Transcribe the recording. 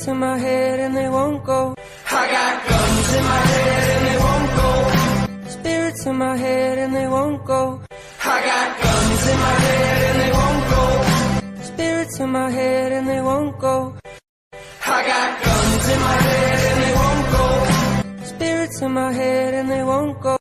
in my head and they won't go. I got guns in my head and they won't go. Spirits in my head and they won't go. I got guns in my head and they won't go. Spirits in my head and they won't go. I got guns in my head and they won't go. Spirits in my head and they won't go.